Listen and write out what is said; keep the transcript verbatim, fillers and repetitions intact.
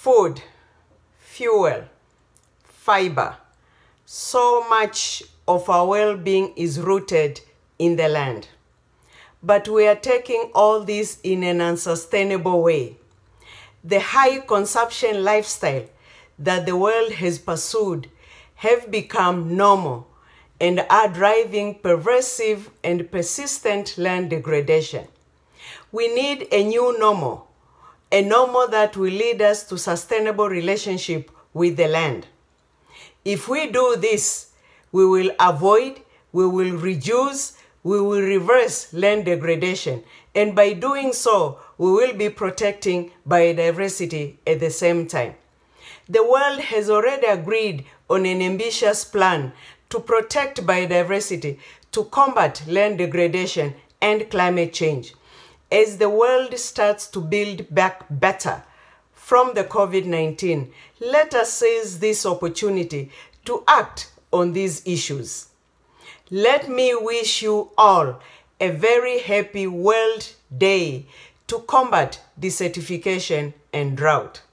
food, fuel, fiber. So much of our well-being is rooted in the land. But we are taking all this in an unsustainable way. The high consumption lifestyle that the world has pursued have become normal and are driving pervasive and persistent land degradation. We need a new normal, a normal that will lead us to sustainable relationship with the land. If we do this, we will avoid, we will reduce, we will reverse land degradation, and by doing so, we will be protecting biodiversity at the same time. The world has already agreed on an ambitious plan to protect biodiversity, to combat land degradation and climate change. As the world starts to build back better from the COVID nineteen, let us seize this opportunity to act on these issues. Let me wish you all a very happy World Day to combat desertification and drought.